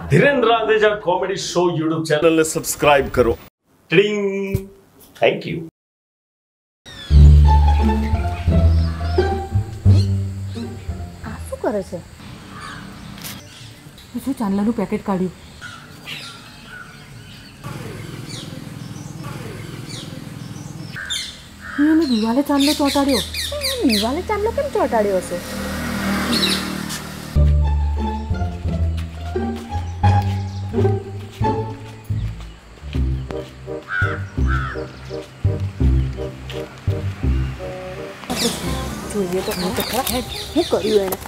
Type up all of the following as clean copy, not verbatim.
Dhirendra Adeja comedy show YouTube ચેનલને subscribe કરો. ટિંગ. Thank you. આ શું કરે છે? શું ચાંદલાનું પેકેટ કાઢ્યું? એને દિવાલે ચાંદલો ચોંટાડ્યો. દિવાલે ચાંદલો કેમ ચોંટાડ્યો હશે? જોઈએ તો હું કર્યું એને.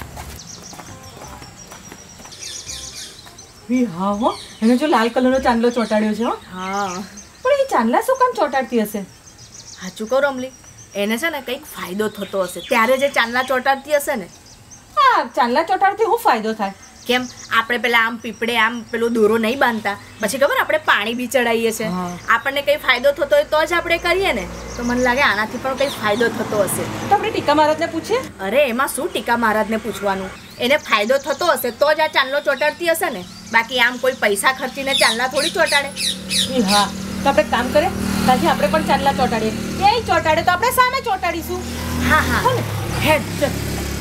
હા હો, એને જો લાલ કલરનો ચાંદલો ચોંટાડ્યો છે. હા, પણ એ ચાંદલા શું કામ ચોંટાડતી હશે? સાચું કહું રમલી, એને છે ને કંઈક ફાયદો થતો હશે ત્યારે જે ચાંદલા ચોંટાડતી હશે ને. હા, ચાંદલા ચોંટાડતી શું ફાયદો થાય? કેમ આપણે પેલા આમ પીપળે આમ પેલો દોરો નહીં બાંધતા, પછી ખબર આપણે પાણી બી ચડાવીએ છીએ, આપણને કંઈ ફાયદો થતો હોય તો જ આપણે કરીએ ને. તો મને લાગે આનાથી પણ કંઈ ફાયદો થતો હશે. તો આપણે ટીકા મહારાજને પૂછીએ. અરે એમાં શું ટીકા મહારાજને પૂછવાનું, એને ફાયદો થતો હશે તો જ આ ચાંદલો ચોંટાડતી હશે ને. બાકી આમ કોઈ પૈસા ખર્ચીને ચાંદલા થોડી ચોંટાડે. હા, તો આપણે કામ કરીએ, ત્યાંથી આપણે પણ ચાંદલા ચોંટાડીએ. એ ચોંટાડે તો આપણે સામે ચોંટાડીશું. હા હા, હેડ ચલ.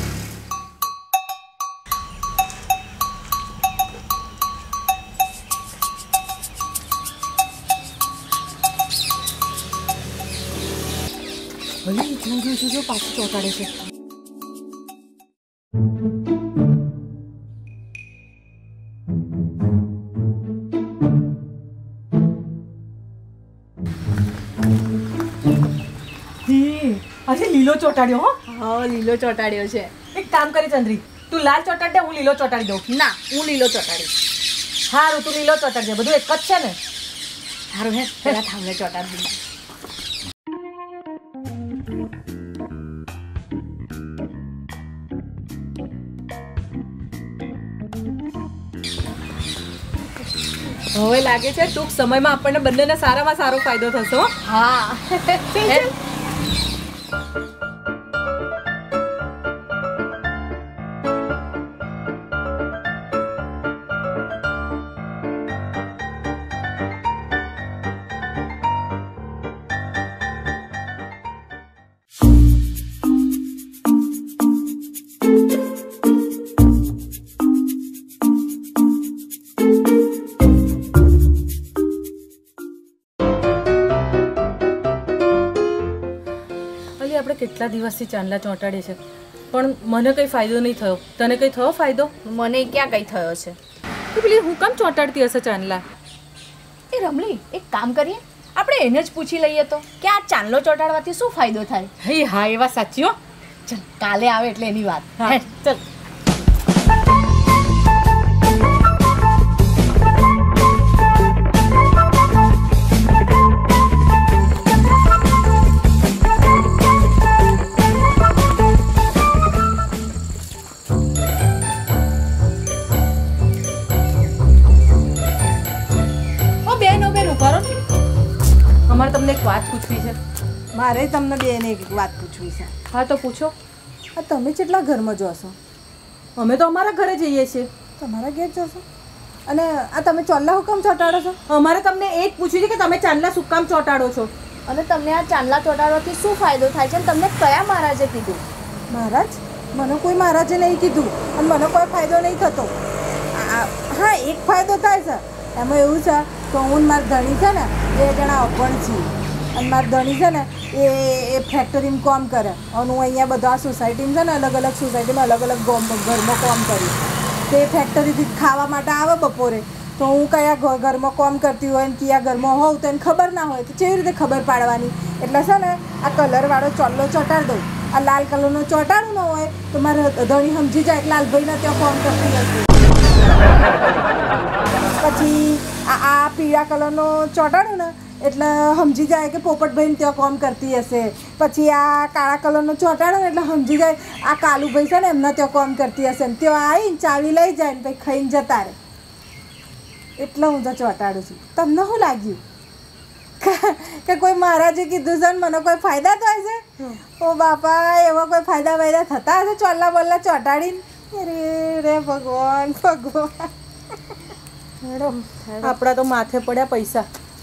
ભલે એટલા જોઈશું જો પાછું ચોંટાડે છે. આજે લીલો ચોંટાડ્યો. હો હા, લીલો ચોંટાડ્યો છે. એક કામ કરી ચંદ્રી, તું લાલ ચોંટાડ દે, હું લીલો ચોંટાડી દઉં. ના, હું લીલો ચોંટાડીશ. સારું, તું લીલો ચોંટાડજે, બધું એક જ છે ને. સારું હે, પેલા થાંભલે ચોંટાડી દઉં. હવે લાગે છે ટૂંક સમયમાં આપણને બંનેને સારામાં સારો ફાયદો થશે. હા. આપણે કેટલા દિવસથી ચાંદલા ચોંટાડીએ છે, પણ મને કંઈ ફાયદો નહીં થયો. તને કંઈ થયો ફાયદો? મને ક્યાં કંઈ થયો છે. તો પેલી હું કેમ ચોંટાડતી હશે ચાંદલા? એ રમલી, એક કામ કરીએ, આપણે એને જ પૂછી લઈએ તો કે આ ચાંદલો ચોંટાડવાથી શું ફાયદો થાય. હા, એ વાત સાચી હો. ચાલ, કાલે આવે એટલે એની વાત. હા, ચાલ. અમારે તમને એક વાત પૂછવી છે. મારે તમને બેને એક વાત પૂછવી છે. હા, તો પૂછો. આ તમે કેટલા ઘરમાં જોશો? અમે તો અમારા ઘરે જઈએ છીએ. તમારા ઘેર જશો? અને આ તમે ચોલ્લા હુકમ ચોંટાડો છો? અમારે તમને એ જ પૂછ્યું છે કે તમે ચાંદલા શું કામ ચોંટાડો છો, અને તમને આ ચાંદલા ચોંટાડવાથી શું ફાયદો થાય છે, અને તમને કયા મહારાજે કીધું? મહારાજ? મને કોઈ મહારાજે નહીં કીધું અને મને કોઈ ફાયદો નહીં થતો. હા, એક ફાયદો થાય છે. એમાં એવું છે કે હું મારા ધણી છે ને 2 જણા અભણ છીએ, અને મારા ધણી છે ને એ ફેક્ટરીમાં કામ કરે, અને હું અહીંયા બધા સોસાયટીમાં છે ને અલગ અલગ સોસાયટીમાં અલગ અલગ ઘરમાં કામ કરું. તે ફેક્ટરીથી ખાવા માટે આવે બપોરે, તો હું કયા ઘરમાં કામ કરતી હોય ને કયા ઘરમાં હોઉં તો એને ખબર ના હોય, તો કેવી રીતે ખબર પાડવાની? એટલે છે ને આ કલરવાળો ચોલ્લો ચોંટાડી દઉં. આ લાલ કલરનો ચોંટાડવું ન હોય તો મારે ધણી સમજી જાય કે લાલભાઈને ત્યાં કામ કરતી હશે. પછી આ પીળા કલરનો ચોંટાડું ને એટલે સમજી જાય કે પોપટભાઈને ત્યાં કામ કરતી હશે. પછી આ કાળા કલરનો ચોંટાડો ને એટલે સમજી જાય આ કાલુભાઈ છે ને એમના ત્યાં કામ કરતી હશે. ને ત્યાં આવીને ચાવી લઈ જાય ને પછી ખાઈને જતા રહે. એટલે હું તો ચોંટાડું છું. તમને શું લાગ્યું કે કોઈ મહારાજે કીધું છે ને મને કોઈ ફાયદા થાય છે? ઓ બાપા, એવા કોઈ ફાયદા થતા હશે ચોલ્લા બોલ્લા ચોંટાડીને? અરે રે ભગવાન ભગવાન. મેડમ આપણા તો માથે પડ્યા પૈસા.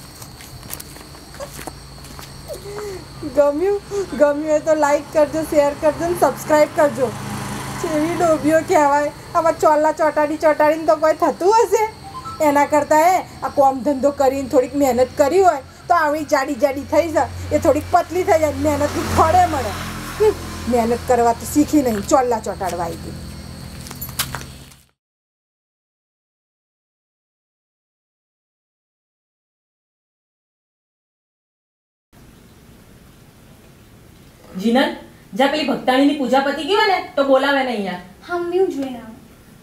ગમ્યું એ તો લાઈક કરજો, શેર કરજો ને સબસ્ક્રાઈબ કરજો. જેવી ડોબીઓ કહેવાય. આમાં ચોલા ચોટાડીને તો કોઈ થતું હશે? એના કરતાં આ કોમ ધંધો કરીને થોડીક મહેનત કરી હોય તો આવી જાડી થઈ જાય, એ થોડીક પતલી થઈ જાય, મહેનતની ફળે મળે. મહેનત કરવા તો શીખી નહીં, ચોલા ચોટાડવા આવી ગઈ. જીનલ, જા પેલી ભક્તાણીની પૂજા પતી ગઈ હોય ને તો બોલાવે ને અહીંયા. હા મમ્મી, હું જોઈને આવું.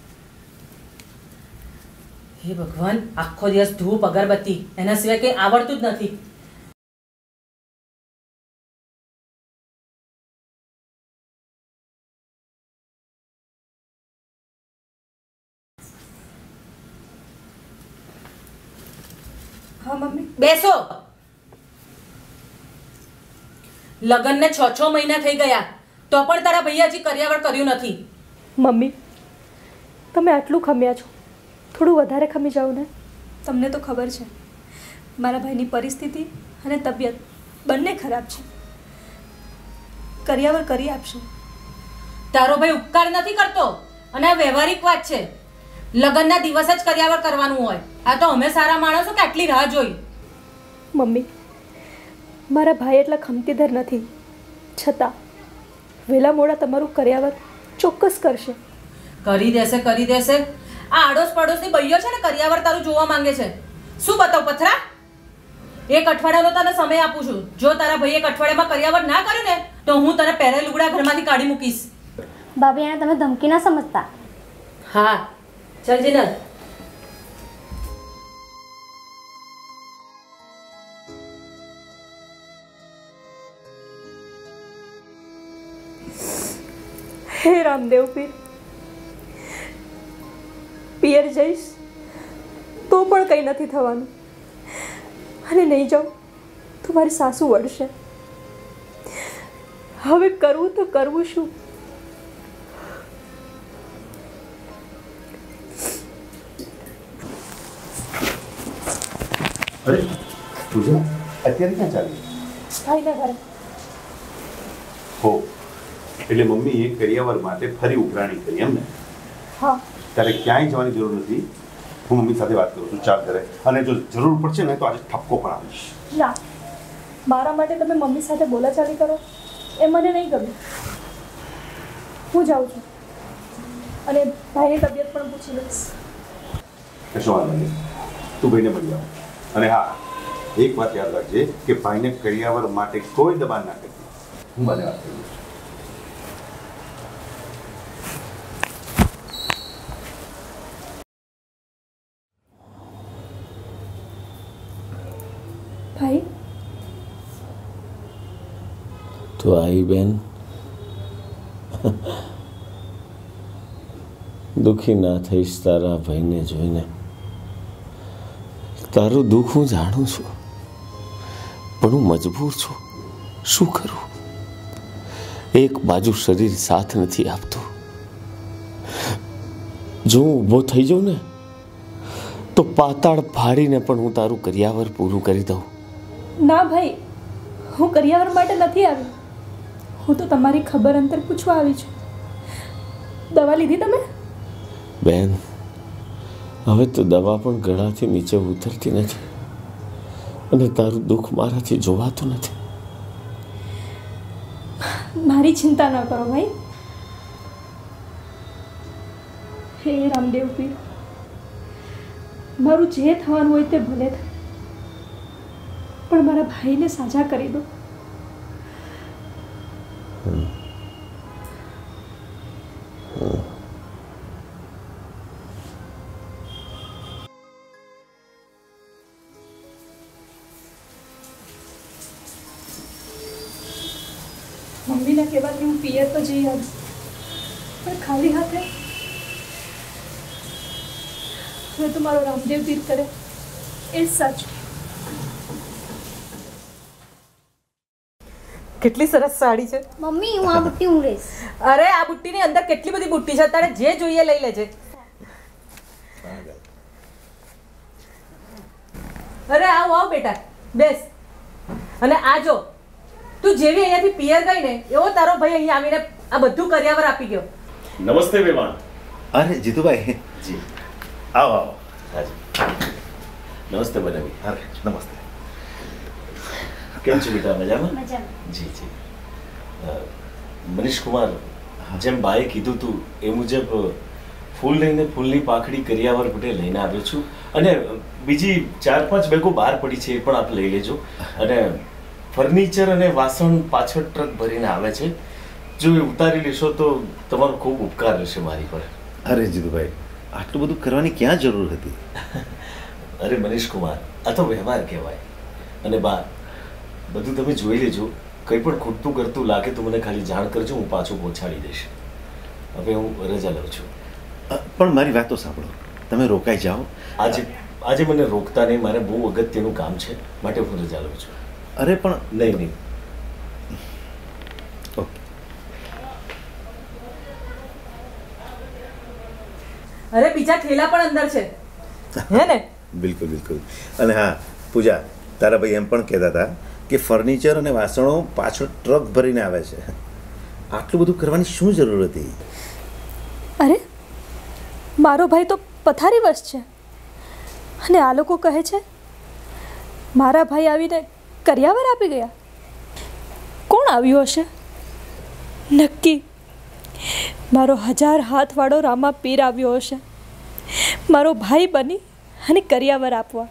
હે ભગવાન, આખો દિવસ ધૂપ અગરબત્તી, એના સિવાય કંઈ આવડતું જ નથી. હા મમ્મી. બેસો. લગ્નને 6 મહિના થઈ ગયા તો પણ તારા ભૈયા હજી કર્યાવર કર્યું નથી. મમ્મી, તમે આટલું ખમ્યા છો, થોડું વધારે ખમી જાઓ ને. તમને તો ખબર છે મારા ભાઈની પરિસ્થિતિ અને તબિયત બંને ખરાબ છે. કર્યાવર કરી આપશો. તારો ભાઈ ઉપકાર નથી કરતો અને આ વ્યવહારિક વાત છે. લગ્નના દિવસ જ કર્યાવર કરવાનું હોય. આ તો અમે સારા માણસો કે આટલી રાહ જોઈ. મમ્મી, મારા ભાઈ એટલા ખમતીધર નથી, છતાં વહેલા મોડા તમારું કર્યાવર ચોક્કસ કરશે. કરી દેશે. આ આડોશ પડોશની બૈયો છે ને કર્યાવર તારું જોવા માંગે છે. શું બતાવ પથરા? 1 અઠવાડિયાનો તને સમય આપું છું. જો તારા ભાઈ 1 અઠવાડિયામાં કર્યાવર ના કર્યું ને તો હું તને પહેરે લુગડા ઘરમાંથી કાઢી મૂકીશ. ભાભી, એને તમે ધમકી ના સમજતા. હા, ચાલ જીનલ. હે રામદેવ પીર, પિયર જઈશ તો પણ કંઈ નથી થવાનું, અને નહીં જાઉં તો મારી સાસુ વળશે. હવે કરવું તો કરવું શું? અરે પૂજા, અત્યારે ક્યાં ચાલી? ભાઈના ઘરે. હો, એટલે મમ્મી એ કરિયાવર માટે ફરી ઉઘરાણી કરી એમ ને? હા. ત્યારે ક્યાંય જવાની જરૂર નથી. હું મમ્મી સાથે વાત કરું છું, ચાલ ઘરે. અને જો જરૂર પડશે ને તો આજે ઠપકો પણ આપીશ. ના, મારા માટે તમે મમ્મી સાથે બોલાચાલી કરો એ મને નહીં ગમે. હું જાઉં છું અને ભાઈની તબિયત પણ પૂછી લઈશ. કશો વાંધો નહીં, તું ભાઈને મળી આવ. અને હા, એક વાત યાદ રાખજે કે ભાઈને કરિયાવર માટે કોઈ દબાણ ના કરતી. હું મને વાત કરું છું. ભાઈ, તો आई બેન, દુઃખી ના થઈશ તારા ભાઈને જોઈને. તારું દુઃખ હું જાણું છું, પણ હું મજબૂર છું. શું કરું? એક બાજુ શરીર સાથ નથી આપતું. જો હું ઊભો થઈ જાઉં ને તો પાતાળ ફાડીને પણ હું તારું કર્યાવર પૂરું કરી દઉં. ના ભાઈ, હું કર્યાવર માટે નથી આવી. હું તો તમારી ખબર અંતર પૂછવા આવી છું. દવા લીધી તમે? બેન, હવે તો દવા પણ ગળાથી નીચે ઉતરતી નથી અને તારું દુઃખ મારાથી જોવાતું નથી. મારી ચિંતા ન કરો ભાઈ. હે રામદેવ પીર, મારું જે થવાનું હોય તે ભલે થાય, પણ મારા ભાઈને સાજા કરી દો. મમ્મીના કહેવાથી હું પિયર તો જઈ આવીશ, પણ ખાલી હાથે હવે તો મારો રામદેવ પીર કરે એ જ સાચું. કેટલી સરસ સાડી છે. મમ્મી, હું આ બુટ્ટી ઉંઘીશ. અરે આ બુટ્ટીની અંદર કેટલી બધી બુટ્ટી છે, તારે જે જોઈએ લઈ લેજે. અરે આવ બેટા, બેસ. અને આ જો, તું જેવી અહીંયાથી પિયર ગઈ ને એવો તારો ભાઈ અહીંયા આવીને આ બધું કર્યાવર આપી ગયો. નમસ્તે વેવાણ. અરે જીતુભાઈ, જી આવો આવો. હાજી. નમસ્તે બનાવી. અરે નમસ્તે. કેમ છો બેટા? મજામાં? મજામાં. જી જી. મનીષ કુમાર, જેમ બાએ કીધું તું એ મુજબ ફૂલ લઈને ફૂલની પાખડી કરિયાવર પટેલ લઈને આવ્યો છું. અને બીજી 4-5 બેગો બહાર પડી છે, એ પણ આપ લઈ લેજો. અને ફર્નિચર અને વાસણ પાછળ ટ્રક ભરીને આવે છે. જો એ ઉતારી લેશો તો તમારો ખૂબ ઉપકાર રહેશે મારી પર. અરે જીતુભાઈ, આટલું બધું કરવાની ક્યાં જરૂર હતી? અરે મનીષ કુમાર, આ તો વ્યવહાર કહેવાય. અને બા, બધું તમે જોઈ લેજો. કંઈ પણ ખૂટતું કરતું લાગે તો મને ખાલી જાણ કરજો, હું પાછું પહોંચાડી દઈશ. હવે હું રજા લઉં છું. પણ મારી વાત તો સાંભળો, તમે રોકાઈ જાઓ. આજે મને રોકતા નહીં, મારે બહુ અગત્યનું કામ છે, માટે હું રજા લઉં છું. અરે પણ નહીં. ઓકે. અરે બીજા થેલા પણ અંદર છે, હે ને? બિલકુલ બિલકુલ. અને હા પૂજા, તારા ભાઈ એમ પણ કહેતા હતા કે ફર્નિચર અને વાસણો પાછળ ટ્રક ભરીને આવે છે. આટલું બધું કરવાની શું જરૂર હતી? અરે મારો ભાઈ તો પથારી વશ છે અને આ લોકો કહે છે મારા ભાઈ આવીને કરિયાવર આપી ગયા. કોણ આવ્યું હશે? નક્કી મારો 1000 હાથવાળો રામા પીર આવ્યો હશે, મારો ભાઈ બની અને કરિયાવર આપવા.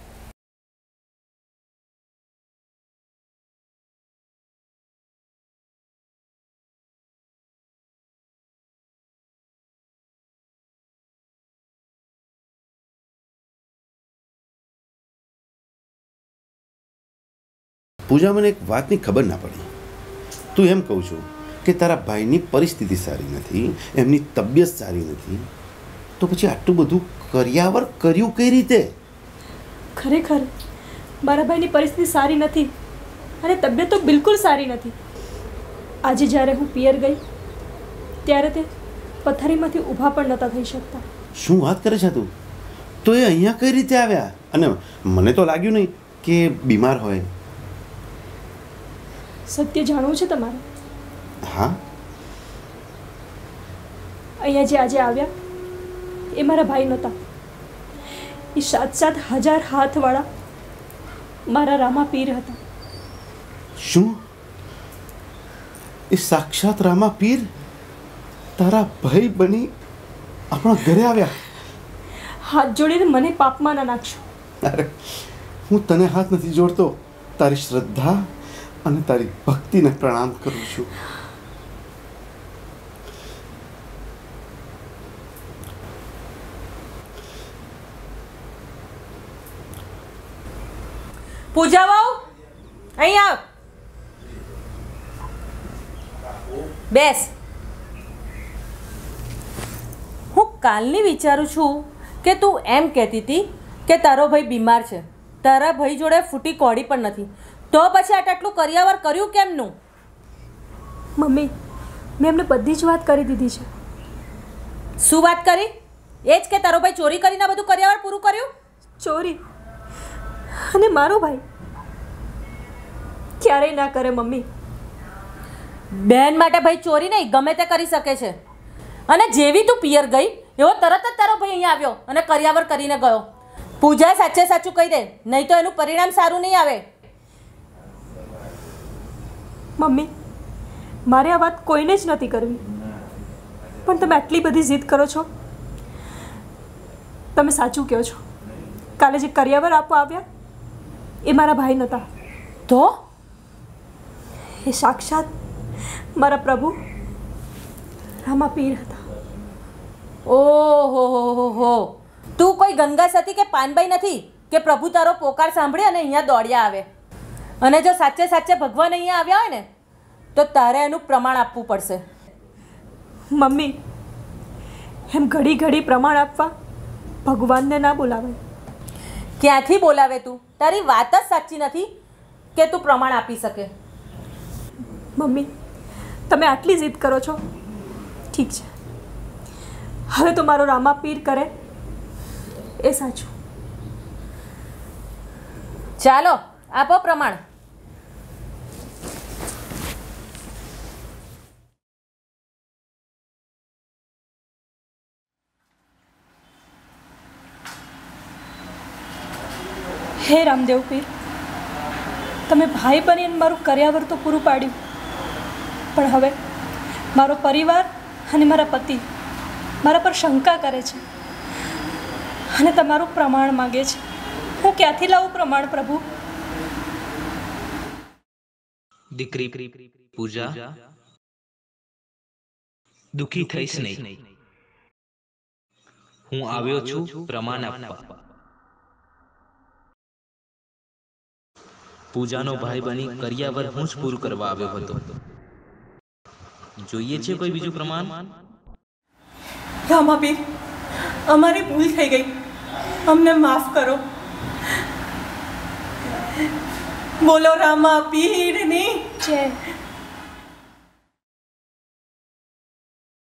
પૂજા, મને એક વાતની ખબર ના પડી. તું એમ કહું છું કે તારા ભાઈની પરિસ્થિતિ સારી નથી, એમની તબિયત સારી નથી, તો પછી આટલું બધું કરિયાવર કર્યું કઈ રીતે? ખરેખર મારા ભાઈની પરિસ્થિતિ સારી નથી અને તબિયત તો બિલકુલ સારી નથી. આજે જ્યારે હું પિયર ગઈ ત્યારે તે પથારીમાંથી ઊભા પણ નહોતા થઈ શકતા. શું વાત કરે છે તું? તો એ અહીંયા કઈ રીતે આવ્યા? અને મને તો લાગ્યું નહીં કે બીમાર હોય. સત્ય જાણવું છે તમારે? હા. અહીંયા જે આજે આવ્યા એ મારા ભાઈ નહોતા. એ 7,000 હાથવાળા મારા રામા પીર હતા. શું? એ સાક્ષાત રામા પીર તારા ભાઈ બની આપણા ઘરે આવ્યા? હાથ જોડીને મને પાપમાં ના નાખશો. અરે હું તને હાથ નથી જોડતો, તારી શ્રદ્ધા અને તારી ભક્તિને પ્રણામ કરું છું. પૂજા વહુ, અહીં આવ. બેસ. હું કાલની વિચારું છું કે તું એમ કહેતી હતી કે તારો ભાઈ બીમાર છે, તારા ભાઈ જોડે ફૂટી કોડી પણ નથી, તો પછી આટલું કરિયાવર કર્યું કેમનું? મમ્મી, મેં એમને બધી જ વાત કરી દીધી છે. શું વાત કરી? એ જ કે તારો ભાઈ ચોરી કરીને બધું કરિયાવર પૂરું કર્યું? ચોરી? અને મારો ભાઈ ક્યારેય ના કરે મમ્મી. બહેન માટે ભાઈ ચોરી નહીં ગમે તે કરી શકે છે. અને જેવી તું પિયર ગઈ એવો તરત જ તારો ભાઈ અહીંયા આવ્યો અને કરિયાવર કરીને ગયો. પૂજા, સાચે સાચું કહી દે, નહીં તો એનું પરિણામ સારું નહીં આવે. મમ્મી, મારે આ વાત કોઈને જ નથી કરવી, પણ તમે આટલી બધી જીદ કરો છો. તમે સાચું કહો છો. કાલે જે કરિયાવર આપવા આવ્યા એ મારા ભાઈ નહોતા. તો એ સાક્ષાત મારા પ્રભુ રામા પીર હતા. ઓહો, તું કોઈ ગંગા સતી કે પાનબાઈ નથી કે પ્રભુ તારો પોકાર સાંભળી અને અહીંયા દોડ્યા આવે. અને જો સાચે સાચે ભગવાન અહીંયા આવ્યા હોય ને તો તારે એનું પ્રમાણ આપવું પડશે. મમ્મી, એમ ઘડી ઘડી પ્રમાણ આપવા ભગવાનને ના બોલાવે. ક્યાંથી બોલાવે તું? તારી વાત જ સાચી નથી કે તું પ્રમાણ આપી શકે. મમ્મી, તમે આટલી જીદ કરો છો, ઠીક છે. હવે તો મારો રામા પીર કરે એ સાચું. ચાલો આપો પ્રમાણ. હે રામદેવ પીર, તમે ભાઈ બનીને મારું કર્યાવર તો પૂરું પાડ્યું, પણ હવે મારો પરિવાર અને મારા પતિ મારા પર શંકા કરે છે અને તમારું પ્રમાણ માગે છે. હું ક્યાંથી લાવું પ્રમાણ પ્રભુ? દીકરી પૂજા, દુખી થઈશ નહીં. હું આવ્યો છું પ્રમાણ આપવા. પૂજાનો ભાઈ બની કર્યાવર હું જ પૂરું કરવા આવ્યો હતો. જોઈએ છે કોઈ બીજું પ્રમાણ? રામાપીર, અમારી ભૂલ થઈ ગઈ, અમને માફ કરો. બોલો રામાપીરની જય.